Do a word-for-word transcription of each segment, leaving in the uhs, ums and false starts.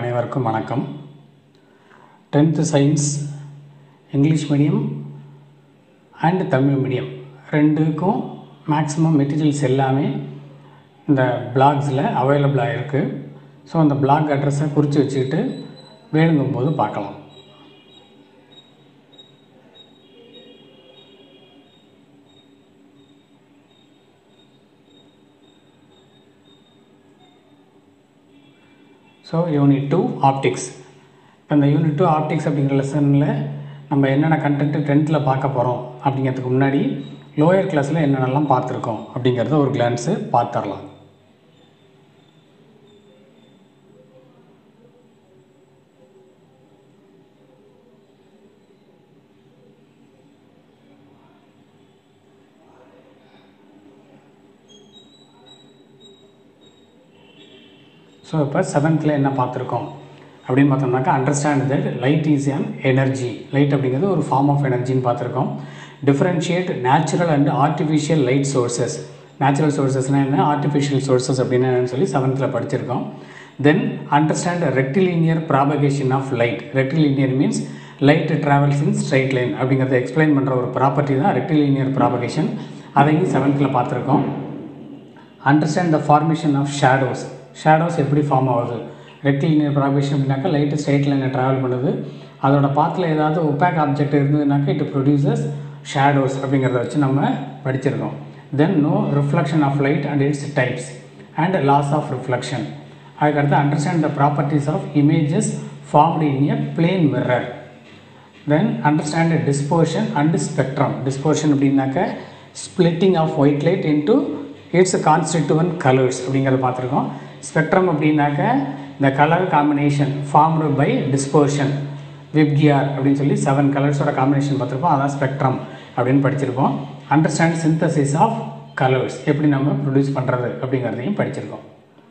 அனைவருக்கும் வணக்கம். Tenth science English medium and Tamil medium ரெண்டுக்கும் மேக்ஸிமம் மெட்டீரியல்ஸ் எல்லாமே இந்த பிளாக்ஸில் அவைலபிளாக இருக்குது. ஸோ அந்த பிளாக் அட்ரஸை குறித்து வச்சுக்கிட்டு வேணுங்கும்போது பார்க்கலாம். So unit two optics. இப்போ இந்த யூனிட் டூ ஆப்டிக்ஸ் அப்படிங்கிற லெசனில் நம்ம என்னென்ன கண்டென்ட்டு டென்த்தில் பார்க்க போகிறோம் அப்படிங்கிறதுக்கு முன்னாடி லோயர் கிளாஸில் என்னென்னலாம் பார்த்துருக்கோம் அப்படிங்கிறத ஒரு கிளான்ஸு பார்த்துடலாம். ஸோ இப்போ செவன்த்தில் என்ன பார்த்துருக்கோம் அப்படின்னு பார்த்தோம்னாக்கா understand that light is an energy. Light அப்படிங்கிறது ஒரு ஃபார்ம் ஆஃப் எனர்ஜின்னு பார்த்துருக்கோம். Differentiate natural and artificial light sources. Natural சோர்சஸ்னால் என்ன, ஆர்டிஃபிஷியல் சோர்சஸ் அப்படின்னு என்னன்னு சொல்லி செவன்த்தில் படிச்சிருக்கோம். Then understand rectilinear propagation of light. Rectilinear means light travels in straight line அப்படிங்கிறத எக்ஸ்பிளைன் பண்ணுற ஒரு ப்ராப்பர்ட்டி தான் ரெக்டிலினியர் ப்ராபகேஷன். அதையும் செவன்த்தில் பார்த்துருக்கோம். Understand the formation of shadows. Shadows எப்படி ஃபார்ம் ஆகுது? ரெக்டிலினியர் ப்ராபகேஷன் அப்படின்னாக்கா லைட்டு ஸ்ட்ரைட் லைனில் ட்ராவல் பண்ணுது. அதோட பாத்தில் ஏதாவது ஒப்பேக் ஆப்ஜெக்ட் இருந்ததுனாக்கா இட் ப்ரொடியூசஸ் ஷேடோஸ் அப்படிங்கிறத வச்சு நம்ம படிச்சிருக்கோம். Then know reflection of light and its types and laws of reflection. அதுக்கடுத்து understand the properties of images formed in a plane mirror. Then understand dispersion and spectrum. Dispersion அப்படின்னாக்க splitting of white light into its constituent colours அப்படிங்கிறத பார்த்துருக்கோம். Spectrum அப்படின்னாக்க இந்த colour combination formed by dispersion, VIBGYOR அப்படின்னு சொல்லி seven கலர்ஸோட combination பார்த்துருப்போம். அதான் spectrum அப்படின்னு படிச்சிருக்கோம். அண்டர்ஸ்டாண்ட் சிந்தசிஸ் ஆஃப் கலர்ஸ், எப்படி நம்ம ப்ரொடியூஸ் பண்ணுறது அப்படிங்கிறதையும் படிச்சிருக்கோம்.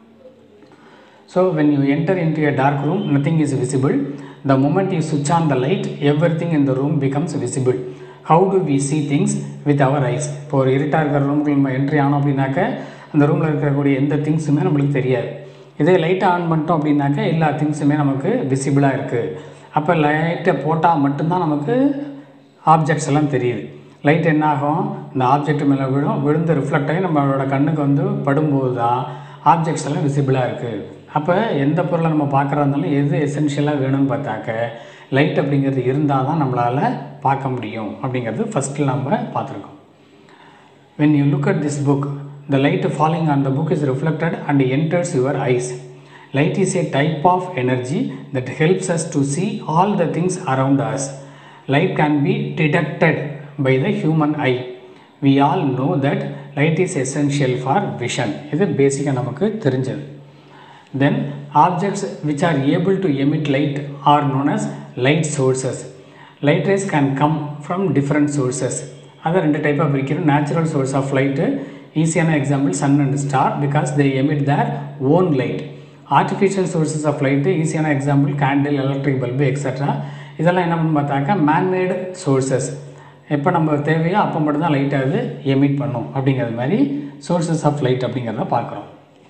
So when you enter into a dark room nothing is visible. The moment you சுவிட்ச் on the light everything in the room becomes visible. How do we see things with our eyes. இப்போ ஒரு இருட்டாக இருக்கிற ரூமுக்கு நம்ம entry ஆனோம் அப்படின்னாக்க அந்த ரூமில் இருக்கக்கூடிய எந்த திங்ஸுமே நம்மளுக்கு தெரியாது. இதே லைட்டை ஆன் பண்ணிட்டோம் அப்படின்னாக்கா எல்லா திங்ஸுமே நமக்கு விசிபிளாக இருக்குது. அப்போ லைட்டை போட்டால் மட்டும்தான் நமக்கு ஆப்ஜெக்ட்ஸ் எல்லாம் தெரியுது. லைட் என்ன ஆகும், இந்த ஆப்ஜெக்ட் மேலே விழும், விழுந்து ரிஃப்ளெக்ட் ஆகி நம்மளோட கண்ணுக்கு வந்து படும்போது தான் ஆப்ஜெக்ட்ஸ் எல்லாம் விசிபிளாக இருக்குது. அப்போ எந்த பொருளை நம்ம பார்க்குறதா இருந்தாலும் எது எசென்ஷியலாக வேணும்னு பார்த்தாக்க லைட் அப்படிங்கிறது இருந்தால் தான் நம்மளால் பார்க்க முடியும் அப்படிங்கிறது ஃபஸ்ட்டில் நம்ம பார்த்துருக்கோம். when you look at this book, the light falling on the book is reflected and enters your eyes. Light is a type of energy that helps us to see all the things around us. Light can be detected by the human eye. We all know that light is essential for vision. இது பேசிக்காக நமக்கு தெரிஞ்சது. Then objects which are able to emit light are known as light sources. Light rays can come from different sources. அதை ரெண்டு டைப்பாக பிரிக்கிறோம். Natural source of light ஈஸியான example sun and star because they emit their own light. Artificial sources of light ஈஸியான example candle, electric bulb extra. இதெல்லாம் என்ன பண்ணு பார்த்தாக்கா மேன்மேடு சோர்ஸஸ். எப்போ நம்ம தேவையோ அப்போ மட்டும்தான் லைட் அது எமிட் பண்ணும் அப்படிங்கிறது மாதிரி சோர்ஸஸ் ஆஃப் லைட் அப்படிங்கிறத பார்க்குறோம்.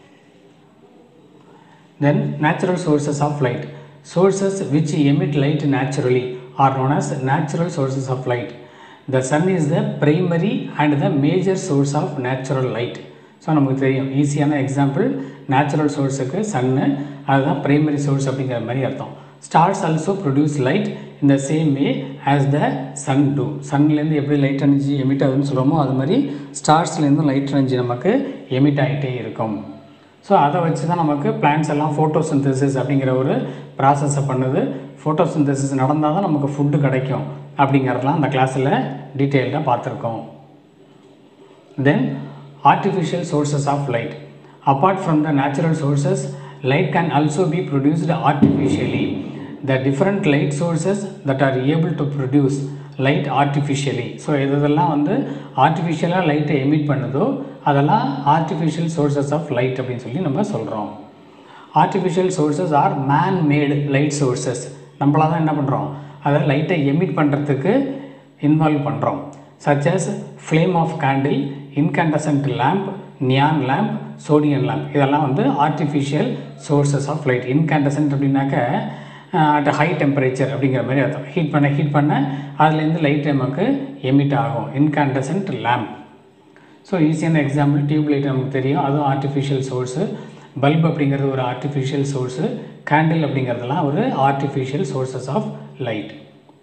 Then natural sources of light. Sources which emit light naturally are known as natural sources of light. The sun is the primary and the major source of natural light. So நமக்கு தெரியும் ஈஸியான example natural சோர்ஸுக்கு சன்னு, அதுதான் primary source அப்படிங்கிற மாதிரி அர்த்தம். Stars also produce light in the same way as the sun does. சன்லேருந்து எப்படி light energy emit ஆகுதுன்னு சொல்கிறோமோ அது மாதிரி ஸ்டார்ஸ்லேருந்து லைட் எனர்ஜி நமக்கு எமிட் ஆகிட்டே இருக்கும். ஸோ அதை வச்சு தான் நமக்கு பிளான்ஸ் எல்லாம் ஃபோட்டோசிந்தசிஸ் அப்படிங்கிற ஒரு ப்ராசஸை பண்ணுது. ஃபோட்டோசிந்தசிஸ் நடந்தால் தான் நமக்கு ஃபுட்டு கிடைக்கும் அப்படிங்கிறதெல்லாம் அந்த கிளாஸில் டீட்டெயில்டாக பார்த்துருக்கோம். Then artificial sources of light. Apart from the natural sources light can also be produced artificially. The different light sources that are able to produce light artificially. So இதெல்லாம் வந்து ஆர்டிஃபிஷியலாக லைட்டை எமிட் பண்ணுதோ அதெல்லாம் ஆர்டிஃபிஷியல் சோர்ஸஸ் ஆஃப் லைட் அப்படின்னு சொல்லி நம்ம சொல்கிறோம். Artificial sources are man made light sources. நம்மளாக தான் என்ன பண்ணுறோம், அதை லைட்டை எமிட் பண்ணுறதுக்கு இன்வால்வ் பண்ணுறோம். Such as flame of candle, incandescent lamp, neon lamp, sodium lamp, இதெல்லாம் வந்து artificial sources of light. Incandescent அப்படின்னாக்க அட் ஹை டெம்பரேச்சர் அப்படிங்கிற மாதிரி அர்த்தம். ஹீட் பண்ண ஹீட் பண்ண அதுலேருந்து லைட் நமக்கு எமிட் ஆகும். Incandescent lamp. ஸோ ஈஸியான எக்ஸாம்பிள் டியூப் லைட் நமக்கு தெரியும், அதுவும் ஆர்டிஃபிஷியல் சோர்ஸு. பல்ப் அப்படிங்கிறது ஒரு ஆர்டிஃபிஷியல் சோர்ஸு. கேண்டில் அப்படிங்கிறதுலாம் ஒரு artificial sources of light.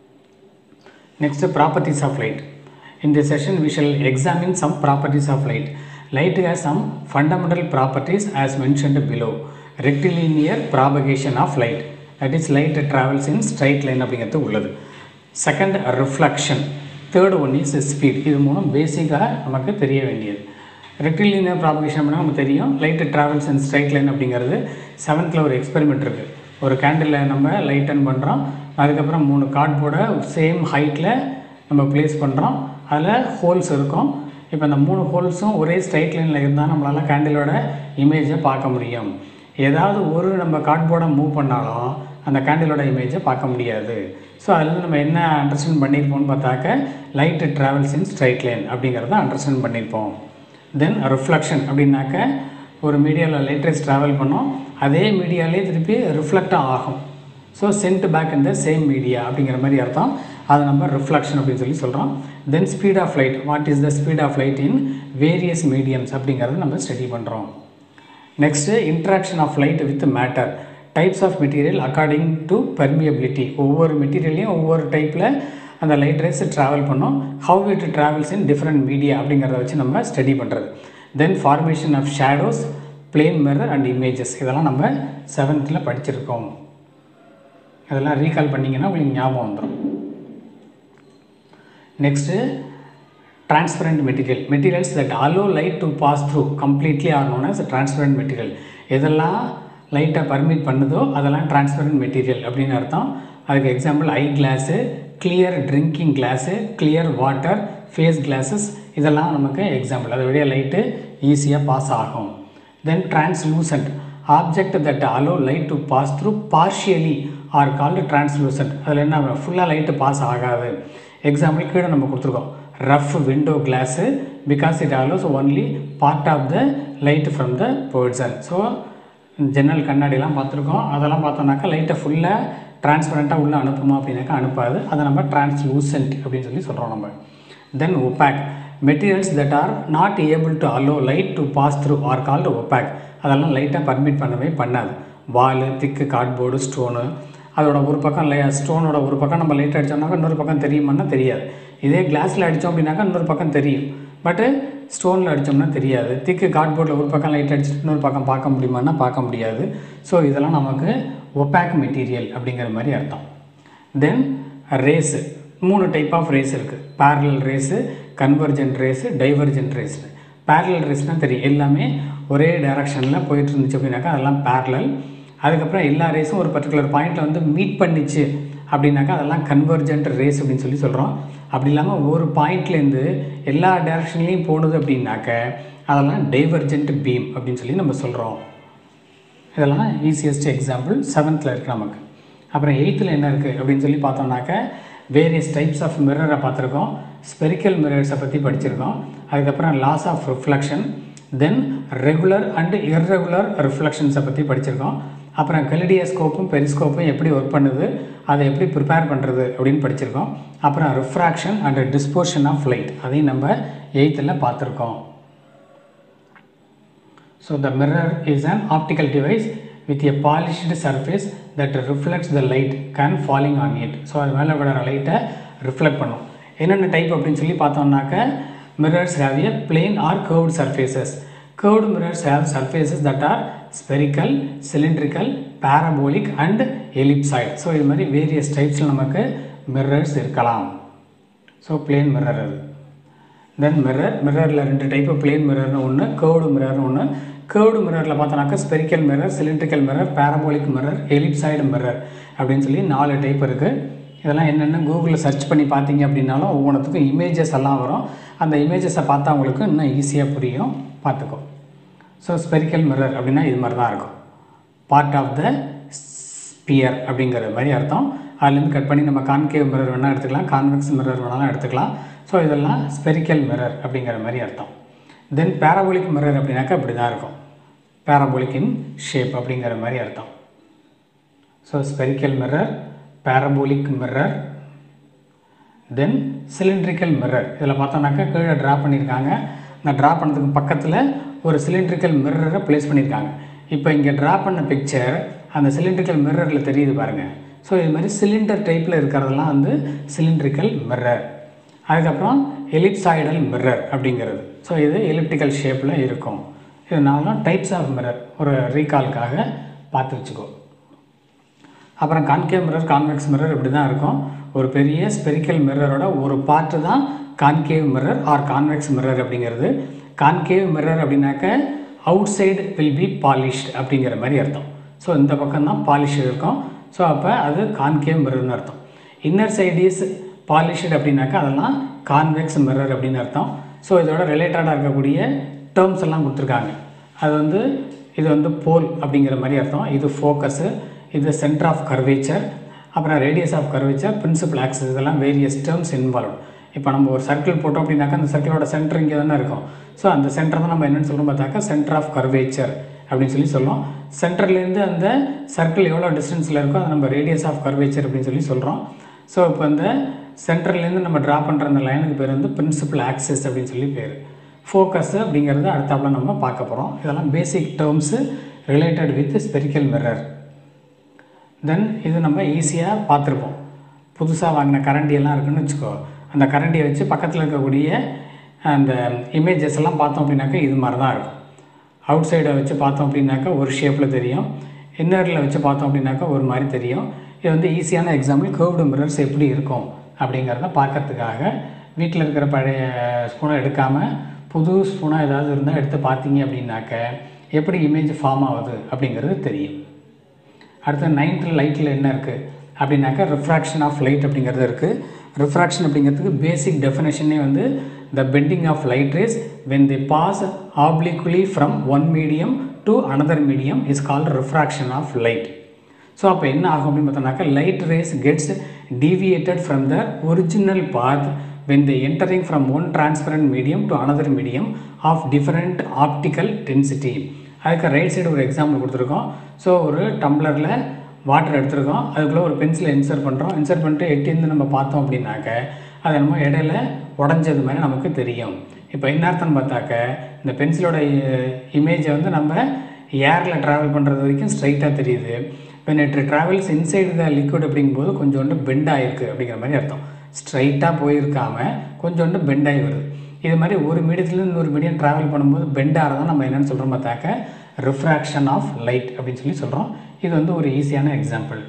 Next, properties of light. In this session, we shall examine some properties of light. Light has some fundamental properties as mentioned below. Rectilinear propagation of light. That is, light travels in straight line. Second, reflection. Third one is speed. This is basic. Rectilinear propagation light travels in straight line. Seventh level experiment. ஒரு candle நம்ம light on பண்ணுறோம், அதுக்கப்புறம் மூணு கார்ட்போர்டை same ஹைட்டில் நம்ம place பண்ணுறோம், அதில் holes இருக்கும். இப்போ அந்த மூணு ஹோல்ஸும் ஒரே ஸ்ட்ரைட் லைனில் இருந்தால் நம்மளால் கேண்டிலோட இமேஜை பார்க்க முடியும். ஏதாவது ஒரு நம்ம கார்ட்போர்டை மூவ் பண்ணாலும் அந்த கேண்டிலோட இமேஜை பார்க்க முடியாது. ஸோ அதில் நம்ம என்ன அண்டர்ஸ்டாண்ட் பண்ணியிருப்போம்னு பார்த்தாக்க light travels in straight line அப்படிங்கிறத அண்டர்ஸ்டாண்ட் பண்ணியிருப்போம். தென் ரிஃப்ளெக்ஷன் அப்படின்னாக்க ஒரு மீடியாவில் லைட் ரேஸ் ட்ராவல் பண்ணோம், அதே மீடியாலே திருப்பி ரிஃப்ளெக்டாக ஆகும். So sent back in the same media அப்படிங்கிற மாதிரி அர்த்தம். அதை நம்ம ரிஃப்ளெக்ஷன் அப்படின்னு சொல்லி சொல்கிறோம். Then speed of light. What is the speed of light in various mediums அப்படிங்கிறத நம்ம ஸ்டடி பண்ணுறோம். Next interaction of light with matter. Types of material according to permeability. ஒவ்வொரு மெட்டீரியல்லையும் ஒவ்வொரு டைப்பில் அந்த லைட் ரேஸ் ட்ராவல் பண்ணோம். How it travels in different media அப்படிங்கிறத வச்சு நம்ம ஸ்டடி பண்ணுறது. தென் formation of shadows, plane mirror and images. இதெல்லாம் நம்ம செவன்த்தில் படிச்சிருக்கோம். இதெல்லாம் ரீகால் பண்ணிங்கன்னா உங்களுக்கு ஞாபகம் வந்துடும். Next transparent material. Materials that allow light to pass through completely are known as transparent material. எதெல்லாம் லைட்டை பர்மிட் பண்ணுதோ அதெல்லாம் டிரான்ஸ்பரண்ட் மெட்டீரியல் அப்படின்னு அர்த்தம். அதுக்கு example eye glass, clear drinking glass, clear water, face glasses, இதெல்லாம் நமக்கு எக்ஸாம்பிள். அது வழியாக லைட்டு ஈஸியாக பாஸ் ஆகும். Then translucent. Object that allow light to pass through partially are called translucent. அதில் என்ன ஃபுல்லாக லைட்டு பாஸ் ஆகாது. எக்ஸாம்பிள் கீழே நம்ம கொடுத்துருக்கோம். Rough window glass because it allows only part of the light from the person. ஸோ ஜன்னல் கண்ணாடிலாம் பார்த்துருக்கோம். அதெல்லாம் பார்த்தோம்னாக்கா லைட்டை ஃபுல்லாக டிரான்ஸ்பரண்ட்டாக உள்ளே அனுப்புமா அப்படின்னாக்கா அனுப்பாது. அதை நம்ம டிரான்ஸ்லூசன்ட் அப்படின்னு சொல்லி சொல்கிறோம் நம்ம. Then opaque. Materials that are not able to allow light to pass through are called opaque. அதெல்லாம் லைட்டாக பர்மிட் பண்ணவே பண்ணாது. வாலு, திக்கு, கார்ட்போர்டு, ஸ்டோனு, அதோட ஒரு பக்கம் லை ஸ்டோனோட ஒரு பக்கம் நம்ம லைட் அடித்தோம்னாக்கா இன்னொரு பக்கம் தெரியுமான்னா தெரியாது. இதே கிளாஸில் அடித்தோம் அப்படின்னாக்கா இன்னொரு பக்கம் தெரியும், பட்டு ஸ்டோனில் அடித்தோம்னா தெரியாது. திக்கு கார்ட்போர்டில் ஒரு பக்கம் லைட் அடிச்சுட்டு இன்னொரு பக்கம் பார்க்க முடியுமான்னா பார்க்க முடியாது. ஸோ இதெல்லாம் நமக்கு ஒபாக் மெட்டீரியல் அப்படிங்கிற மாதிரி அர்த்தம். Then rays. மூணு டைப் ஆஃப் ரேஸ் இருக்குது. Parallel rays, convergent rays, divergent rays. Parallel ரேஸ்னால் தெரியும், எல்லாமே ஒரே டைரக்ஷனில் போயிட்டு இருந்துச்சு அப்படின்னாக்கா அதெல்லாம் பேரலல். அதுக்கப்புறம் எல்லா ரேஸும் ஒரு பர்டிகுலர் பாயிண்ட்டில் வந்து மீட் பண்ணிச்சு அப்படின்னாக்கா அதெல்லாம் கன்வர்ஜென்ட் ரேஸ் அப்படின்னு சொல்லி சொல்கிறோம். அப்படி இல்லாமல் ஒரு பாயிண்ட்லேருந்து எல்லா டைரக்ஷன்லேயும் போடுது அப்படின்னாக்க அதெல்லாம் டைவர்ஜென்ட் பீம் அப்படின்னு சொல்லி நம்ம சொல்கிறோம். இதெல்லாம் ஈஸியஸ்ட் எக்ஸாம்பிள் செவன்த்தில் இருக்குது நமக்கு. அப்புறம் எயித்தில் என்ன இருக்குது அப்படின்னு சொல்லி பார்த்தோம்னாக்க வேரியஸ் டைப்ஸ் ஆஃப் மிரரை பார்த்துருக்கோம். ஸ்பெரிக்கல் மிரர்ஸை பற்றி படிச்சிருக்கோம். அதுக்கப்புறம் laws of reflection, then regular and irregular ரிஃப்ளெக்ஷன்ஸை பற்றி படிச்சிருக்கோம். அப்புறம் கலிடியோஸ்கோப்பும் பெரிஸ்கோப்பும் எப்படி ஒர்க் பண்ணுது, அதை எப்படி ப்ரிப்பேர் பண்ணுறது அப்படின்னு படிச்சிருக்கோம். அப்புறம் refraction and dispersion of light, அதையும் நம்ம எயித்தில் பார்த்துருக்கோம். So the mirror is an optical device with a polished surface that reflects the light can falling on it. So அது மேலே விடுற லைட்டை ரிஃப்ளெக்ட் பண்ணும். என்னென்ன டைப் அப்படின்னு சொல்லி பார்த்தோம்னாக்க mirrors have a plane or curved surfaces. Curved mirrors have surfaces that are spherical, cylindrical, parabolic and ellipsoid. So இது மாதிரி வேரியஸ் டைப்ஸில் நமக்கு மிரர்ஸ் இருக்கலாம். ஸோ பிளேன் மிரர் அது. தென் மிரர், மிரரில் ரெண்டு டைப்பு, பிளேன் மிரர்னு ஒன்று, கேர்வ்டு மிரர்னு ஒன்று. கேர்வ்டு மிரரில் பார்த்தோன்னாக்கா spherical mirror, cylindrical mirror, parabolic mirror, ellipsoid mirror அப்படின்னு சொல்லி நாலு டைப் இருக்குது. இதெல்லாம் என்னென்ன கூகுளில் சர்ச் பண்ணி பார்த்தீங்க அப்படின்னாலும் ஒவ்வொன்றுத்துக்கும் இமேஜஸ் எல்லாம் வரும். அந்த இமேஜஸை பார்த்தா அவங்களுக்கு இன்னும் ஈஸியாக புரியும், பார்த்துக்கோ. ஸோ ஸ்பெரிக்கல் மிரர் அப்படின்னா இது மாதிரி தான் இருக்கும். பார்ட் ஆஃப் த ஸ்பியர் அப்படிங்கிற மாதிரி அர்த்தம். அதுலேருந்து கட் பண்ணி நம்ம கான்கேவ் மிரர் வேணால் எடுத்துக்கலாம், கான்வெக்ஸ் மிரர் வேணாலும் எடுத்துக்கலாம். ஸோ இதெல்லாம் ஸ்பெரிக்கல் மிரர் அப்படிங்கிற மாதிரி அர்த்தம். தென் பேராபோலிக் மிரர் அப்படின்னாக்கா இப்படி தான் இருக்கும், பேராபோலிக் இன் ஷேப் அப்படிங்கிற மாதிரி அர்த்தம். So spherical mirror, parabolic mirror, then cylindrical mirror. இதில் பார்த்தோம்னாக்கா கீழே ட்ரா பண்ணியிருக்காங்க. இந்த ட்ரா பண்ணதுக்கு பக்கத்தில் ஒரு சிலிண்ட்ரிக்கல் மிரரை ப்ளேஸ் பண்ணியிருக்காங்க. இப்போ இங்கே ட்ரா பண்ண பிக்சர் அந்த சிலிண்ட்ரிக்கல் மிரரில் தெரியுது பாருங்கள். ஸோ இது மாதிரி சிலிண்டர் டைப்பில் இருக்கிறதெல்லாம் வந்து சிலிண்ட்ரிக்கல் மிரர். அதுக்கப்புறம் எலிப்சாய்டல் மிரர் அப்படிங்கிறது. ஸோ இது எலிப்டிக்கல் ஷேப்பில் இருக்கும். இது நாலும் டைப்ஸ் ஆஃப் மிரர் ஒரு ரீகாலுக்காக பார்த்து வச்சுக்கோ. அப்புறம் கான்கேவ் மிரர், கான்வெக்ஸ் மிரர் இப்படி தான் இருக்கும். ஒரு பெரிய ஸ்பெரிக்கல் மிரரோட ஒரு பார்ட்டு தான் concave mirror or convex mirror அப்படிங்கிறது. கான்கேவ் மிரர் அப்படின்னாக்க outside will be polished அப்படிங்கிற மாதிரி அர்த்தம். ஸோ இந்த பக்கம் தான் பாலிஷ் இருக்கும். ஸோ அப்போ அது கான்கேவ் மிரர்னு அர்த்தம். இன்னர் சைடு இஸ் பாலிஷ்டு அப்படின்னாக்கா அதெல்லாம் கான்வெக்ஸ் மிரர் அப்படின்னு அர்த்தம். ஸோ இதோட ரிலேட்டடாக இருக்கக்கூடிய டேர்ம்ஸ் எல்லாம் கொடுத்துருக்காங்க. அது வந்து இது வந்து போல் அப்படிங்கிற மாதிரி அர்த்தம். இது ஃபோக்கஸு, இது சென்டர் ஆஃப் கர்வேச்சர், அப்புறம் radius of curvature, principal axis, இதெல்லாம் வேரியஸ் டேர்ம்ஸ் இன்வால்வ். இப்போ நம்ம ஒரு சர்க்கிள் போட்டோம் அப்படின்னாக்கா அந்த சர்க்கிளோட சென்டர் இங்கே தானே இருக்கும். ஸோ அந்த சென்டர் தான் நம்ம என்னென்னு சொல்கிறோம் பார்த்தாக்கா சென்டர் ஆஃப் கர்வேச்சர் அப்படின்னு சொல்லி சொல்லுவோம். சென்டர்லேருந்து அந்த சர்க்கிள் எவ்வளோ டிஸ்டன்ஸில் இருக்கோ அதை நம்ம ரேடியஸ் ஆஃப் கர்வேச்சர் அப்படின்னு சொல்லி சொல்கிறோம். ஸோ இப்போ அந்த சென்டர்லேருந்து நம்ம ட்ரா பண்ணுற அந்த லைனுக்கு பேர் வந்து பிரின்சிபல் ஆக்சிஸ் அப்படின்னு சொல்லி பேர். ஃபோக்கஸ் அப்படிங்கிறது அடுத்தாப்புல நம்ம பார்க்க போகிறோம். இதெல்லாம் basic terms related with spherical mirror. Then இது நம்ம ஈஸியாக பார்த்துருப்போம். புதுசாக வாங்கின கரண்டியெல்லாம் இருக்குதுன்னு வச்சுக்கோ. அந்த கரண்டியை வச்சு பக்கத்தில் இருக்கக்கூடிய அந்த இமேஜஸ் எல்லாம் பார்த்தோம் அப்படின்னாக்கா இது மாதிரி தான் இருக்கும். அவுட் சைடை வச்சு பார்த்தோம் அப்படின்னாக்கா ஒரு ஷேப்பில் தெரியும், இன்னரில் வச்சு பார்த்தோம் அப்படின்னாக்கா ஒரு மாதிரி தெரியும். இது வந்து ஈஸியான எக்ஸாம்பிள் கர்வ்டு மிரர்ஸ் எப்படி இருக்கும் அப்படிங்கிறத பார்க்கறதுக்காக வீட்டில் இருக்கிற பழைய ஸ்பூனை எடுக்காமல் புது ஸ்பூனாக ஏதாவது இருந்தால் எடுத்து பார்த்தீங்க அப்படின்னாக்க எப்படி இமேஜ் ஃபார்ம் ஆகுது அப்படிங்கிறது தெரியும். அடுத்து நைன்த்தில் லைட்டில் என்ன இருக்குது அப்படின்னாக்கா ரிஃப்ராக்ஷன் ஆஃப் லைட் அப்படிங்கிறது இருக்குது. ரிஃப்ராக்ஷன் அப்படிங்கிறதுக்கு பேசிக் டெஃபினேஷனே வந்து the bending of light rays when they pass obliquely from one medium to another medium is called refraction of light. So அப்போ என்ன ஆகும் அப்படின்னு பார்த்தோம்னாக்கா light rays gets deviated from the original path when they entering from one transparent medium to another medium of different optical density. அதுக்கு right side ஒரு example கொடுத்துருக்கோம். So ஒரு டம்ளரில் வாட்டர் எடுத்துருக்கோம், அதுக்குள்ளே ஒரு பென்சிலை இன்சர்ட் பண்ணுறோம். இன்சர்ட் பண்ணிட்டு எட்டிருந்து நம்ம பார்த்தோம் அப்படின்னாக்க அது நம்ம இடையில உடஞ்சது மாதிரி நமக்கு தெரியும். இப்போ என்ன அர்த்தம்னு பார்த்தாக்க இந்த பென்சிலோட இமேஜை வந்து நம்ம ஏரில் ட்ராவல் பண்ணுறது வரைக்கும் ஸ்ட்ரைட்டாக தெரியுது. when it travels inside the liquid அப்படிங்கும்போது கொஞ்சோண்டு பெண்ட் ஆகிருக்கு அப்படிங்கிற மாதிரி அர்த்தம். ஸ்ட்ரைட்டாக போயிருக்காமல் கொஞ்சோண்டு பெண்ட் ஆகி வருது. இது மாதிரி ஒரு மீடியத்துலேருந்து இன்னொரு மீடியம் ட்ராவல் பண்ணும்போது பெண்ட் ஆகிறதான் நம்ம என்னென்னு சொல்கிறோம் பார்த்தாக்க ரிஃப்ராக்ஷன் ஆஃப் லைட் அப்படின்னு சொல்லி சொல்கிறோம். இது வந்து ஒரு ஈஸியான எக்ஸாம்பிள்.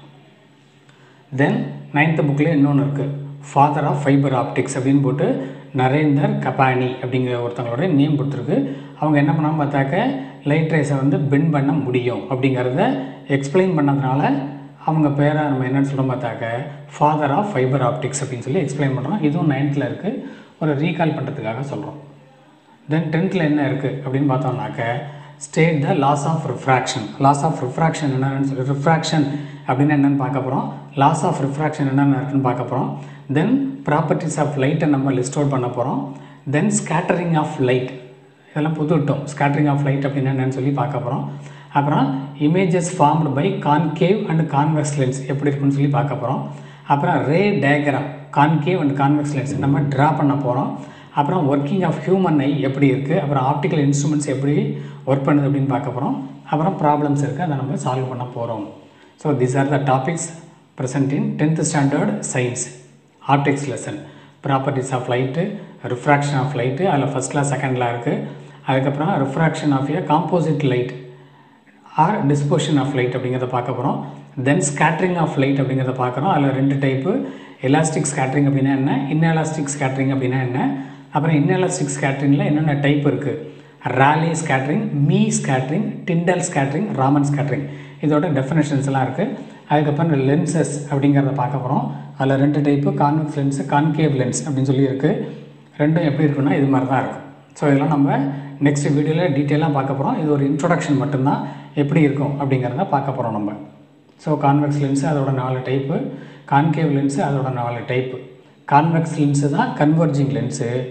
தென் நைன்த்து புக்கில் இன்னொன்று இருக்குது, ஃபாதர் ஆஃப் ஃபைபர் ஆப்டிக்ஸ் அப்படின்னு போட்டு நரேந்தர் கபானி அப்படிங்கிற ஒருத்தவங்களோட நேம் கொடுத்துருக்கு. அவங்க என்ன பண்ணாமல் பார்த்தாக்க லைட் ரேஸை வந்து பெண்ட் பண்ண முடியும் அப்படிங்கிறத எக்ஸ்பிளைன் பண்ணதுனால அவங்க பேரை நம்ம என்னென்னு சொல்கிறோம் பார்த்தாக்க ஃபாதர் ஆஃப் ஃபைபர் ஆப்டிக்ஸ் அப்படின்னு சொல்லி எக்ஸ்பிளைன் பண்ணுறோம். இதுவும் நைன்த்தில் இருக்குது, ஒரு ரீகால் பண்ணுறதுக்காக சொல்கிறோம். தென் டென்த்தில் என்ன இருக்குது அப்படின்னு பார்த்தோம்னாக்க state the laws of refraction. Laws of refraction என்னென்னு சொல்லி ரிஃப்ராக்ஷன் அப்படின்னு என்னென்னு பார்க்க போகிறோம். லாஸ் ஆஃப் ரிஃப்ராக்ஷன் என்னென்ன இருக்குன்னு பார்க்க போகிறோம். தென் ப்ராப்பர்ட்டிஸ் ஆஃப் லைட்டை நம்ம லிஸ்ட் அவுட் பண்ண போகிறோம். தென் ஸ்கேட்டரிங் ஆஃப் லைட், இதெல்லாம் புதுட்டும் ஸ்கேட்டரிங் ஆஃப் லைட் அப்படின்னு என்னென்னு சொல்லி பார்க்க போகிறோம். அப்புறம் images formed by concave and convex lens எப்படி இருக்குன்னு சொல்லி பார்க்க போகிறோம். அப்புறம் ray diagram concave and convex lens நம்ம ட்ரா பண்ண போகிறோம். அப்புறம் ஒர்க்கிங் ஆஃப் ஹியூமன் ஐ எப்படி இருக்குது, அப்புறம் ஆப்டிக்கல் இன்ஸ்ட்ருமெண்ட்ஸ் எப்படி ஒர்க் பண்ணுது அப்படின்னு பார்க்க போகிறோம். அப்புறம் ப்ராப்ளம்ஸ் இருக்குது, அதை நம்ம சால்வ் பண்ண போகிறோம். So these are the topics present in tenth standard science optics lesson. Properties of light, refraction of light, அதில் ஃபஸ்ட் லா செகண்ட் லா இருக்குது. அதுக்கப்புறம் refraction of a composite light or dispersion of light அப்படிங்கிறத பார்க்க போகிறோம். தென் scattering of light அப்படிங்கிறத பார்க்குறோம். அதில் ரெண்டு டைப்பு, எலாஸ்டிக் ஸ்கேட்ரிங் அப்படின்னா என்ன, இன்எலாஸ்டிக் ஸ்கேட்ரிங் அப்படின்னா என்ன. அப்புறம் இன்எலாஸ்டிக் ஸ்கேட்ரிங்கில் என்னென்ன டைப் இருக்குது, Rayleigh scattering, Mie scattering, Tyndall scattering, Raman scattering, இதோட டெஃபினேஷன்ஸ் எல்லாம் இருக்குது. அதுக்கப்புறம் லென்சஸ் அப்படிங்கிறத பார்க்க போகிறோம். அதில் ரெண்டு type, convex lens, concave lens அப்படின்னு சொல்லி இருக்குது. ரெண்டும் எப்படி இருக்குன்னா இது மாதிரி தான் இருக்கும். ஸோ இதெல்லாம் நம்ம நெக்ஸ்ட் வீடியோவில் டீட்டெயிலாக பார்க்க போகிறோம். இது ஒரு இன்ட்ரொடக்ஷன் மட்டும்தான், எப்படி இருக்கும் அப்படிங்கிறத பார்க்க போகிறோம் நம்ம. ஸோ கான்வெக்ஸ் லென்ஸு அதோட நாலு டைப்பு, கான்கேவ் லென்ஸு அதோட நாலு டைப்பு. கான்வெக்ஸ் லென்ஸு தான் கன்வர்ஜிங் லென்ஸு,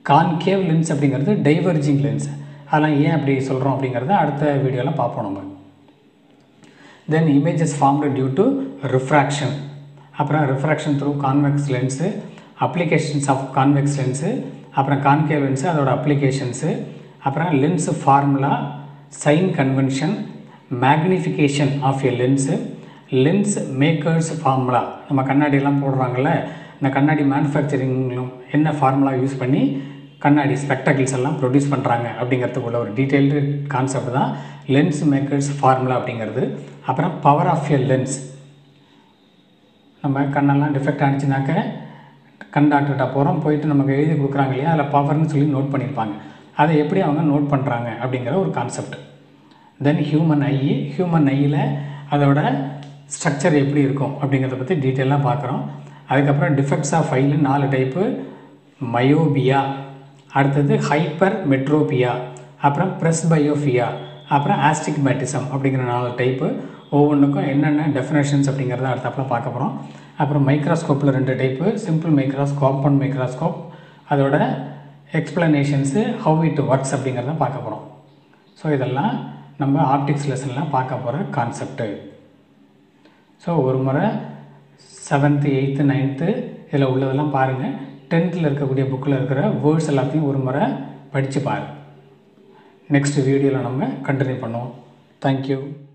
கான்கேவ் லென்ஸ் அப்படிங்கிறது டைவர்ஜிங் லென்ஸ். அதெல்லாம் ஏன் அப்படி சொல்கிறோம் அப்படிங்கிறத அடுத்த வீடியோவில் பார்ப்போம் நம்ம. Then images formed due to refraction, அப்புறம் refraction through convex lens, applications of convex lens, அப்புறம் கான்கேவ் லென்ஸு அதோட அப்ளிகேஷன்ஸு, அப்புறம் lens formula, sign convention, magnification of a lens, lens makers formula. நம்ம கண்ணாடியெல்லாம் போடுறாங்கள்ல, இந்த கண்ணாடி மேனுஃபேக்சரிங்லும் என்ன ஃபார்முலா யூஸ் பண்ணி கண்ணாடி ஸ்பெக்டக்கிள்ஸ் எல்லாம் ப்ரொடியூஸ் பண்ணுறாங்க அப்படிங்கிறதுக்குள்ள ஒரு டீட்டெயில்டு கான்செப்ட் தான் லென்ஸ் மேக்கர்ஸ் ஃபார்முலா அப்படிங்கிறது. அப்புறம் பவர் ஆஃப் எ லென்ஸ், நம்ம கண்ணெல்லாம் டிஃபெக்ட் ஆனிச்சுனாக்க கண் டாக்டர்கிட்ட போகிறோம், போயிட்டு நமக்கு எழுதி கொடுக்குறாங்க இல்லையா, அதில் பவர்னு சொல்லி நோட் பண்ணியிருப்பாங்க. அதை எப்படி அவங்க நோட் பண்ணுறாங்க அப்படிங்கிற ஒரு concept. Then human eye, human ஐயில் அதோட ஸ்ட்ரக்சர் எப்படி இருக்கும் அப்படிங்கிறத பற்றி டீட்டெயிலாக பார்க்குறோம். அதுக்கப்புறம் டிஃபெக்ட்ஸ் ஆஃப் ஐயில் நாலு டைப்பு, மயோபியா, அடுத்தது ஹைப்பர் மெட்ரோபியா, அப்புறம் ப்ரெஸ்பயோஃபியா, அப்புறம் ஆஸ்டிக்மேட்டிசம் அப்படிங்கிற நாலு டைப்பு. ஒவ்வொன்றுக்கும் என்னென்ன டெஃபினேஷன்ஸ் அப்படிங்கிறத அடுத்தப்பல பார்க்க போகிறோம். அப்புறம் மைக்ரோஸ்கோப்பில் ரெண்டு type, simple microscope and microscope, அதோட எக்ஸ்ப்ளனேஷன்ஸு, ஹவு இட் ஒர்க்ஸ் அப்படிங்கிறத பார்க்க போகிறோம். ஸோ இதெல்லாம் நம்ம ஆப்டிக்ஸ் லெசனில் பார்க்க போகிற கான்செப்ட்டு. ஸோ ஒரு முறை செவன்த்து எயித்து நைன்த்து இதில் உள்ளதெல்லாம் பாருங்கள். டென்த்தில் இருக்கக்கூடிய புக்கில் இருக்கிற வேர்ட்ஸ் எல்லாத்தையும் ஒரு முறை படித்து பாருங்கள். நெக்ஸ்ட் வீடியோவில் நம்ம கண்டினியூ பண்ணுவோம். தேங்க்யூ.